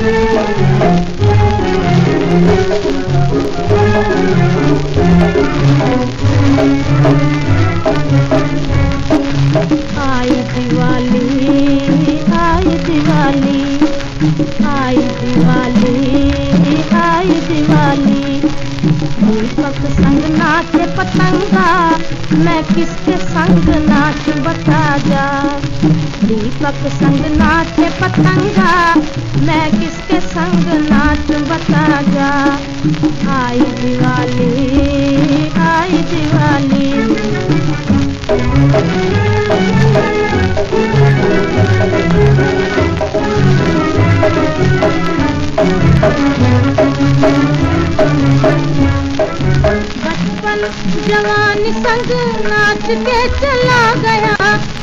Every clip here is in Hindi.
आई दिवाली, आई दिवाली, आई दिवाली, आई दिवाली। दीपक संग नाचे पतंगा, मैं किसके संग नाच बता जा। दीपक संग नाचे पतंगा, मैं किसके संग नाच बता जा। आई दिवाली, आई दिवाली। बचपन जवानी संग नाच के चला गया।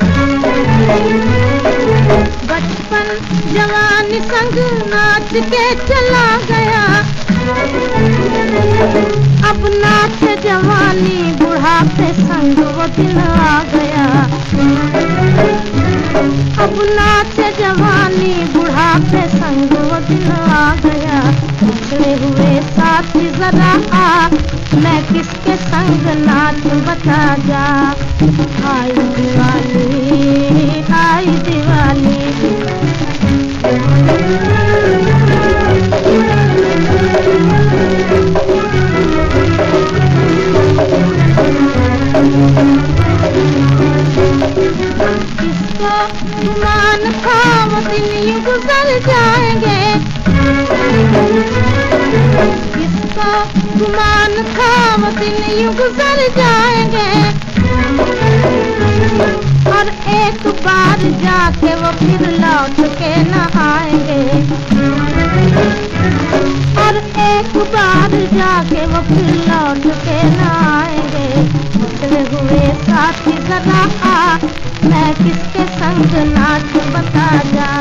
बचपन जवानी संग नाच के चला गया। अब नाच जवानी बुढ़ापे संग वो दिन आ गया। अब नाच जवानी बुढ़ापे संग वो दिन आ गया। पिछड़े हुए साथी जरा आ, मैं किसके संग नाच बता जा। आई दिवाली, आई दिवाली। किसको गुमान था वो दिन यूं गुजर जाएंगे। किसको गुमान था वो दिन यूं गुजर जाएंगे। और एक बार जाके वो फिर लौट के न आएंगे। और एक बार जाके वो फिर लौट के न आएंगे। पिछड़े हुए साथी जरा आ, मैं किसके संग नाच बता जा।